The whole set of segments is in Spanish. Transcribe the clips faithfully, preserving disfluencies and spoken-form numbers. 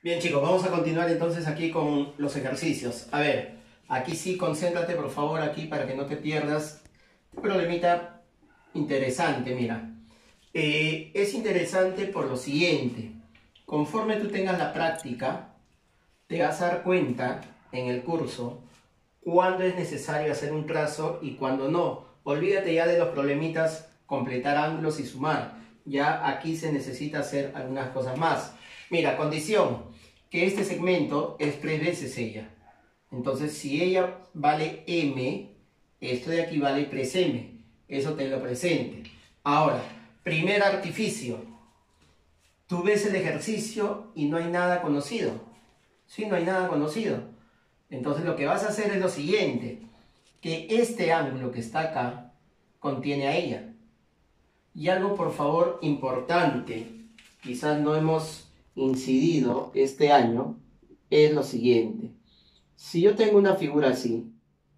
Bien, chicos, vamos a continuar entonces aquí con los ejercicios. A ver, aquí sí, concéntrate por favor aquí para que no te pierdas. Un problemita interesante, mira. Eh, es interesante por lo siguiente. Conforme tú tengas la práctica, te vas a dar cuenta en el curso cuándo es necesario hacer un trazo y cuándo no. Olvídate ya de los problemitas, completar ángulos y sumar. Ya aquí se necesita hacer algunas cosas más. Mira, condición, que este segmento es tres veces ella. Entonces, si ella vale M, esto de aquí vale tres M. Eso tenlo presente. Ahora, primer artificio. Tú ves el ejercicio y no hay nada conocido. Sí, no hay nada conocido. Entonces, lo que vas a hacer es lo siguiente. Que este ángulo que está acá contiene a ella. Y algo, por favor, importante. Quizás no hemos incidido este año, es lo siguiente. Si yo tengo una figura así,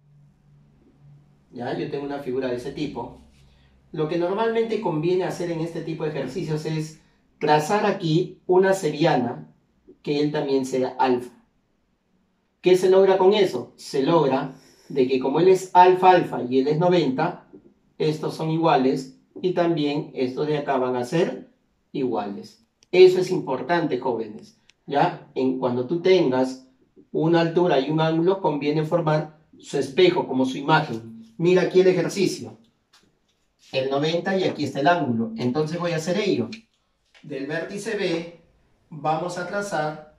ya, yo tengo una figura de ese tipo, lo que normalmente conviene hacer en este tipo de ejercicios es trazar aquí una seriana que él también sea alfa. ¿Qué se logra con eso? Se logra de que como él es alfa alfa y él es noventa, estos son iguales y también estos de acá van a ser iguales. Eso es importante, jóvenes. ¿Ya? En, cuando tú tengas una altura y un ángulo, conviene formar su espejo como su imagen. Mira aquí el ejercicio. El noventa y aquí está el ángulo. Entonces voy a hacer ello. Del vértice B vamos a trazar,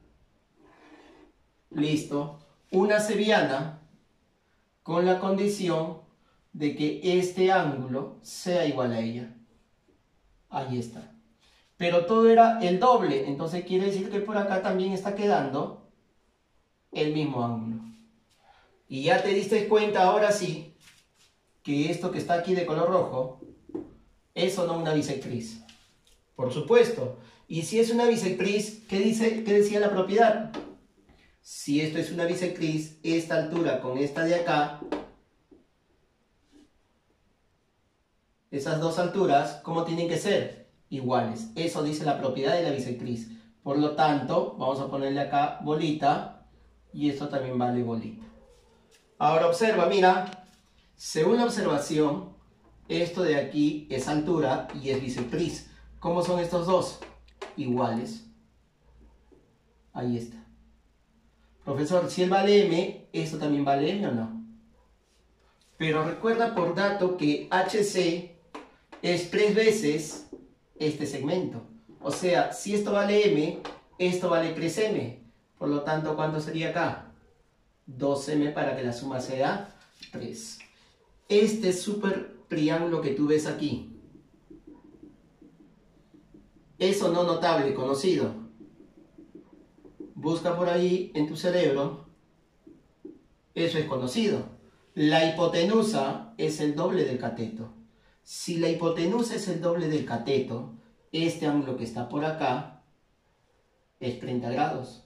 listo, una sevillana con la condición de que este ángulo sea igual a ella. Ahí está. Pero todo era el doble, entonces quiere decir que por acá también está quedando el mismo ángulo. Y ya te diste cuenta ahora sí que esto que está aquí de color rojo es o no una bisectriz. Por supuesto. Y si es una bisectriz, ¿qué dice, qué decía la propiedad? Si esto es una bisectriz, esta altura con esta de acá, esas dos alturas, ¿cómo tienen que ser? Iguales. Eso dice la propiedad de la bisectriz. Por lo tanto, vamos a ponerle acá bolita y esto también vale bolita. Ahora observa, mira, según la observación, esto de aquí es altura y es bisectriz. ¿Cómo son estos dos? Iguales. Ahí está. Profesor, si él vale M, ¿esto también vale M o no? Pero recuerda por dato que H C es tres veces este segmento. O sea, si esto vale M, esto vale tres M. Por lo tanto, ¿cuánto sería acá? dos M para que la suma sea tres. Este súper triángulo que tú ves aquí, ¿es o no notable, conocido? Busca por ahí en tu cerebro. Eso es conocido. La hipotenusa es el doble del cateto. Si la hipotenusa es el doble del cateto, este ángulo que está por acá es treinta grados.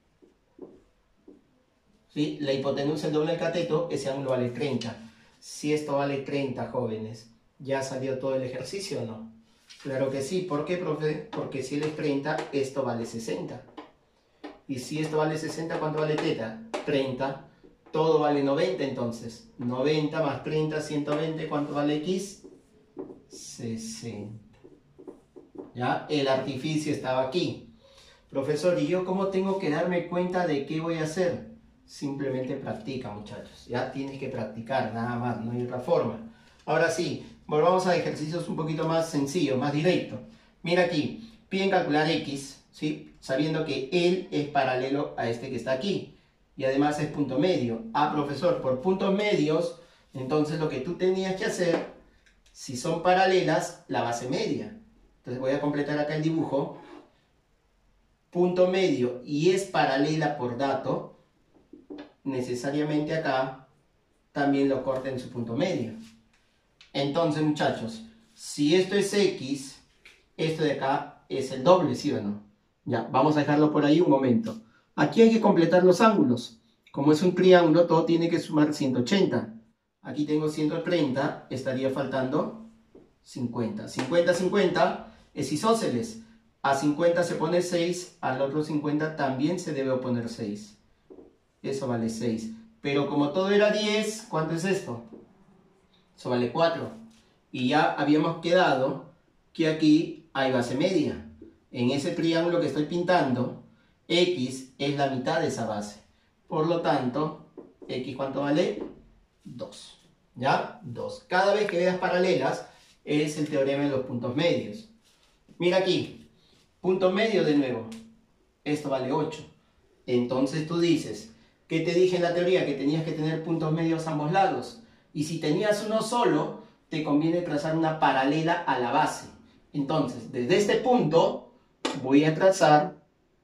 ¿Sí? La hipotenusa es el doble del cateto, ese ángulo vale treinta. Si esto vale treinta, jóvenes, ¿ya salió todo el ejercicio o no? Claro que sí. ¿Por qué, profe? Porque si él es treinta, esto vale sesenta. Y si esto vale sesenta, ¿cuánto vale teta? treinta. Todo vale noventa entonces. noventa más treinta, ciento veinte. ¿Cuánto vale X? sesenta. ¿Ya? El artificio estaba aquí. Profesor, ¿y yo cómo tengo que darme cuenta de qué voy a hacer? Simplemente practica, muchachos. Ya tienes que practicar, nada más. No hay otra forma. Ahora sí, volvamos a ejercicios un poquito más sencillos, más directos. Mira aquí. Piden calcular X, ¿sí? Sabiendo que él es paralelo a este que está aquí. Y además es punto medio. Ah, profesor, por puntos medios, entonces lo que tú tenías que hacer, si son paralelas, la base media. Entonces voy a completar acá el dibujo. Punto medio y es paralela por dato, necesariamente acá también lo corta en su punto medio. Entonces, muchachos, si esto es X, esto de acá es el doble, ¿sí o no? Ya, vamos a dejarlo por ahí un momento. Aquí hay que completar los ángulos. Como es un triángulo, todo tiene que sumar ciento ochenta. Aquí tengo ciento treinta, estaría faltando cincuenta. cincuenta, cincuenta es isósceles. A cincuenta se pone seis, al otro cincuenta también se debe oponer seis. Eso vale seis. Pero como todo era diez, ¿cuánto es esto? Eso vale cuatro. Y ya habíamos quedado que aquí hay base media. En ese triángulo que estoy pintando, X es la mitad de esa base. Por lo tanto, X ¿cuánto vale? dos. ¿Ya? dos. Cada vez que veas paralelas, es el teorema de los puntos medios. Mira aquí, punto medio de nuevo. Esto vale ocho. Entonces tú dices, ¿qué te dije en la teoría? Que tenías que tener puntos medios a ambos lados. Y si tenías uno solo, te conviene trazar una paralela a la base. Entonces, desde este punto, voy a trazar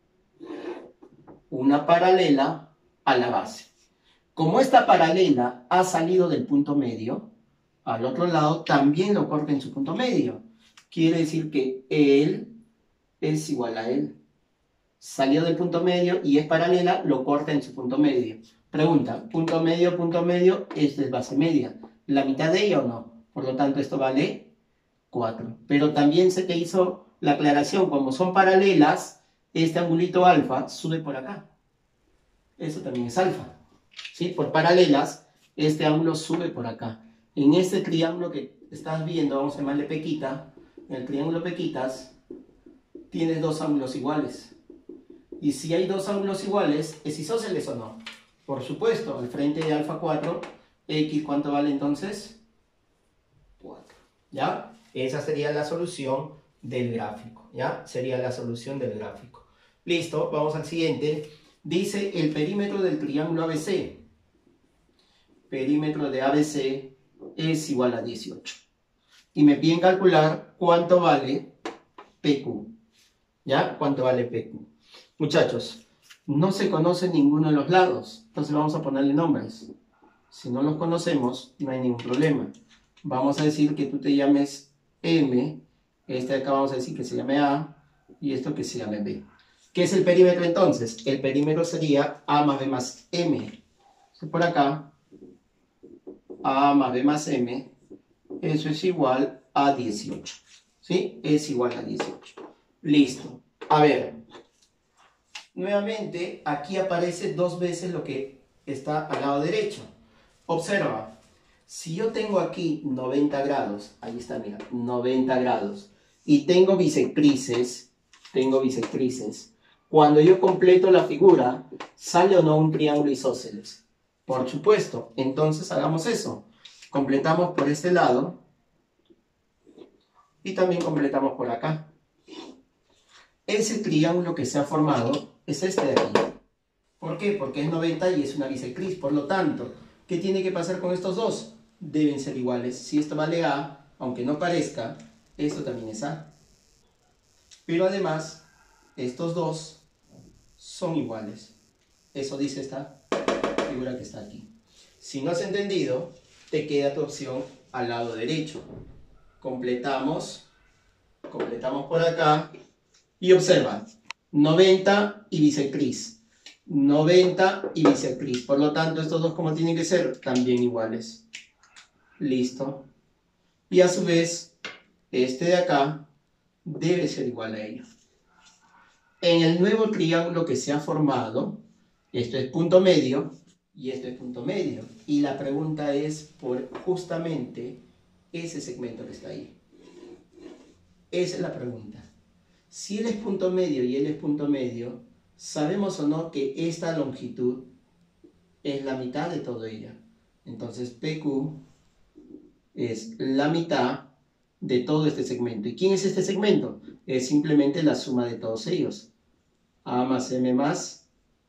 una paralela a la base. Como esta paralela ha salido del punto medio, al otro lado también lo corta en su punto medio. Quiere decir que él es igual a él. Salió del punto medio y es paralela, lo corta en su punto medio. Pregunta, punto medio, punto medio, esta es base media. ¿La mitad de ella o no? Por lo tanto, esto vale cuatro. Pero también se te hizo la aclaración, como son paralelas, este angulito alfa sube por acá. Eso también es alfa. ¿Sí? Por paralelas, este ángulo sube por acá. En este triángulo que estás viendo, vamos a llamarle pequita, en el triángulo pequitas, tienes dos ángulos iguales. Y si hay dos ángulos iguales, ¿es isósceles o no? Por supuesto, al frente de alfa cuatro, X, ¿cuánto vale entonces? cuatro. ¿Ya? Esa sería la solución del gráfico. ¿Ya? Sería la solución del gráfico. Listo, vamos al siguiente. Dice el perímetro del triángulo A B C. Perímetro de A B C es igual a dieciocho. Y me piden calcular cuánto vale P Q. ¿Ya? ¿Cuánto vale P Q? Muchachos, no se conoce ninguno de los lados, entonces vamos a ponerle nombres. Si no los conocemos, no hay ningún problema. Vamos a decir que tú te llames M, este de acá vamos a decir que se llame A, y esto que se llame B. ¿Qué es el perímetro entonces? El perímetro sería A más B más M. Entonces por acá, A más B más M, eso es igual a dieciocho. ¿Sí? Es igual a dieciocho. Listo. A ver. Nuevamente, aquí aparece dos veces lo que está al lado derecho. Observa, si yo tengo aquí noventa grados, ahí está, mira, noventa grados, y tengo bisectrices, tengo bisectrices, cuando yo completo la figura, ¿sale o no un triángulo isósceles? Por supuesto, entonces hagamos eso. Completamos por este lado, y también completamos por acá. Ese triángulo que se ha formado es este de aquí. ¿Por qué? Porque es noventa y es una bisectriz. Por lo tanto, ¿qué tiene que pasar con estos dos? Deben ser iguales. Si esto vale A, aunque no parezca, esto también es A. Pero además, estos dos son iguales. Eso dice esta figura que está aquí. Si no has entendido, te queda tu opción al lado derecho. Completamos, completamos por acá. Y observa, noventa y bisectriz, noventa y bisectriz. Por lo tanto, estos dos, ¿cómo tienen que ser? También iguales. Listo. Y a su vez, este de acá debe ser igual a ello. En el nuevo triángulo que se ha formado, esto es punto medio y esto es punto medio. Y la pregunta es por justamente ese segmento que está ahí. Esa es la pregunta. Si él es punto medio y él es punto medio, ¿sabemos o no que esta longitud es la mitad de todo ella? Entonces P Q es la mitad de todo este segmento. ¿Y quién es este segmento? Es simplemente la suma de todos ellos. A más M más,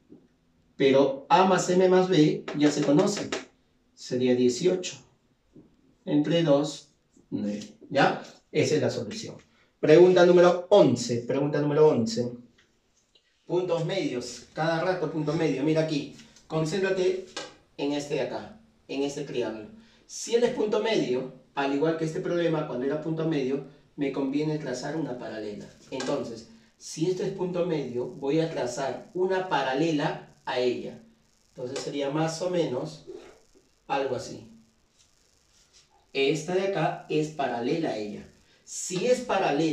pero A más M más B ya se conoce. Sería dieciocho. Entre dos, nueve. ¿Ya? Esa es la solución. Pregunta número once. Pregunta número once. Puntos medios. Cada rato punto medio. Mira aquí. Concéntrate en este de acá. En este triángulo. Si él es punto medio, al igual que este problema, cuando era punto medio, me conviene trazar una paralela. Entonces, si esto es punto medio, voy a trazar una paralela a ella. Entonces sería más o menos algo así. Esta de acá es paralela a ella. Si es paralela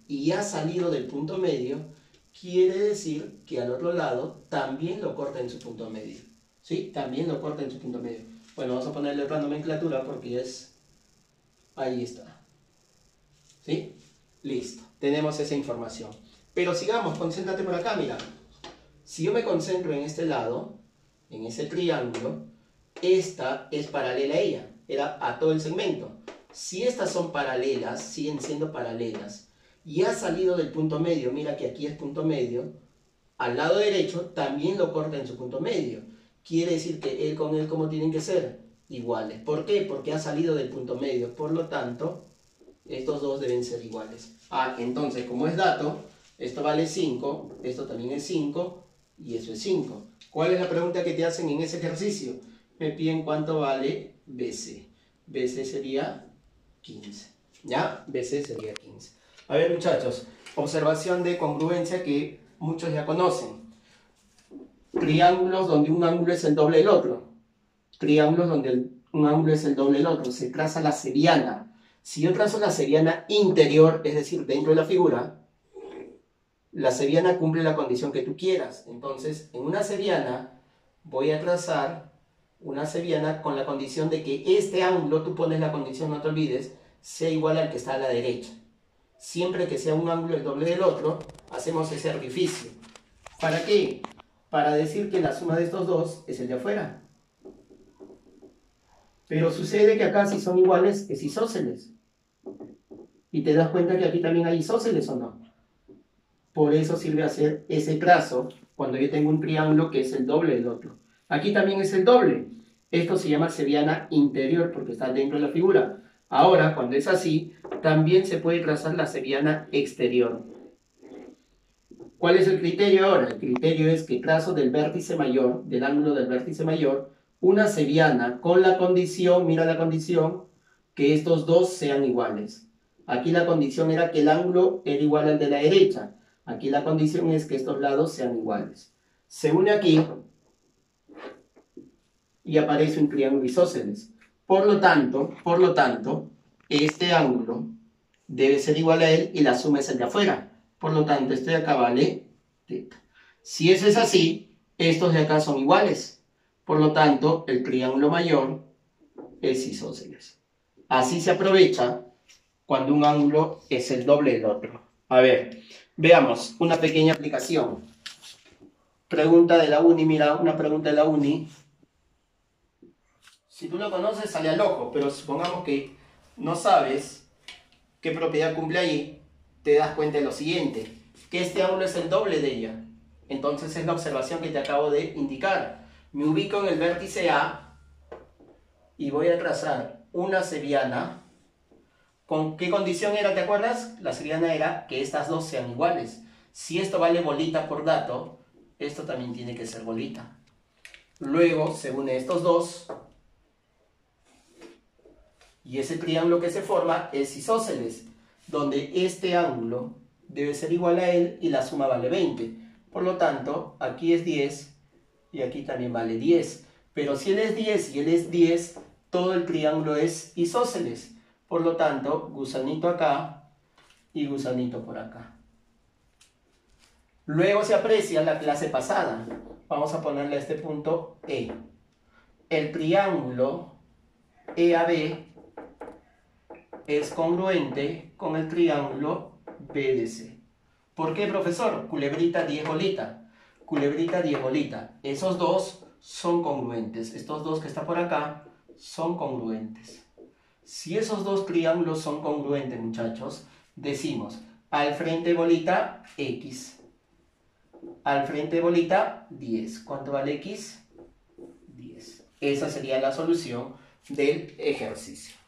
y ha salido del punto medio, quiere decir que al otro lado también lo corta en su punto medio. ¿Sí? También lo corta en su punto medio. Bueno, vamos a ponerle otra nomenclatura porque es... Ahí está. ¿Sí? Listo. Tenemos esa información. Pero sigamos, concéntrate por acá, mira. Si yo me concentro en este lado, en ese triángulo, esta es paralela a ella, era a todo el segmento. Si estas son paralelas, siguen siendo paralelas, y ha salido del punto medio, mira que aquí es punto medio, al lado derecho también lo corta en su punto medio. Quiere decir que él con él, ¿cómo tienen que ser? Iguales. ¿Por qué? Porque ha salido del punto medio, por lo tanto, estos dos deben ser iguales. Ah, entonces, como es dato, esto vale cinco, esto también es cinco, y eso es cinco. ¿Cuál es la pregunta que te hacen en ese ejercicio? Me piden cuánto vale B C. B C sería quince. ¿Ya? B C sería quince. A ver, muchachos, observación de congruencia que muchos ya conocen. Triángulos donde un ángulo es el doble del otro. Triángulos donde el, un ángulo es el doble del otro. Se traza la seriana. Si yo trazo la seriana interior, es decir, dentro de la figura, la seriana cumple la condición que tú quieras. Entonces, en una seriana voy a trazar una seriana con la condición de que este ángulo, tú pones la condición, no te olvides, sea igual al que está a la derecha. Siempre que sea un ángulo el doble del otro, hacemos ese artificio. ¿Para qué? Para decir que la suma de estos dos es el de afuera. Pero sucede que acá si son iguales es isósceles. Y te das cuenta que aquí también hay isósceles, ¿o no? Por eso sirve hacer ese trazo cuando yo tengo un triángulo que es el doble del otro. Aquí también es el doble. Esto se llama seriana interior porque está dentro de la figura. Ahora, cuando es así, también se puede trazar la seriana exterior. ¿Cuál es el criterio ahora? El criterio es que trazo del vértice mayor, del ángulo del vértice mayor, una seriana con la condición, mira la condición, que estos dos sean iguales. Aquí la condición era que el ángulo era igual al de la derecha. Aquí la condición es que estos lados sean iguales. Se une aquí y aparece un triángulo isósceles. Por lo tanto, por lo tanto, este ángulo debe ser igual a él y la suma es el de afuera. Por lo tanto, este de acá vale teta. Si eso es así, estos de acá son iguales. Por lo tanto, el triángulo mayor es isósceles. Así se aprovecha cuando un ángulo es el doble del otro. A ver, veamos una pequeña aplicación. Pregunta de la uni, mira, una pregunta de la uni. Si tú lo conoces, sale al ojo, pero supongamos que no sabes qué propiedad cumple ahí, te das cuenta de lo siguiente, que este ángulo es el doble de ella. Entonces es la observación que te acabo de indicar. Me ubico en el vértice A y voy a trazar una seriana. ¿Con qué condición era, te acuerdas? La seriana era que estas dos sean iguales. Si esto vale bolita por dato, esto también tiene que ser bolita. Luego se une estos dos y ese triángulo que se forma es isósceles, donde este ángulo debe ser igual a él y la suma vale veinte. Por lo tanto, aquí es diez y aquí también vale diez. Pero si él es diez y él es diez, todo el triángulo es isósceles. Por lo tanto, gusanito acá y gusanito por acá. Luego se aprecia la clase pasada. Vamos a ponerle a este punto E. El triángulo E A B es congruente con el triángulo B D C. ¿Por qué, profesor? Culebrita, diez bolita. Culebrita, diez bolita. Esos dos son congruentes. Estos dos que están por acá son congruentes. Si esos dos triángulos son congruentes, muchachos, decimos al frente bolita X. Al frente bolita diez. ¿Cuánto vale X? diez. Esa sería la solución del ejercicio.